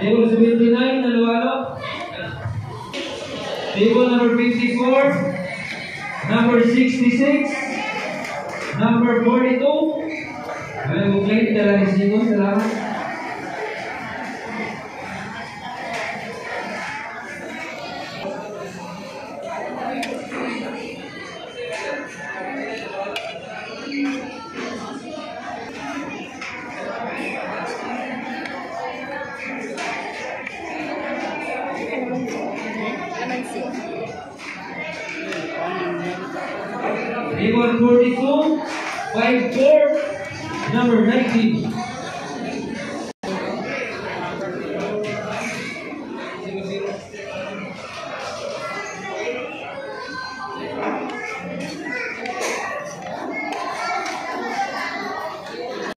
Table 79, halo-halo. Table number 54, number 66, number 42. Alam mo, plate, dala ni Sino, salamat. Table 42, 54, number 19.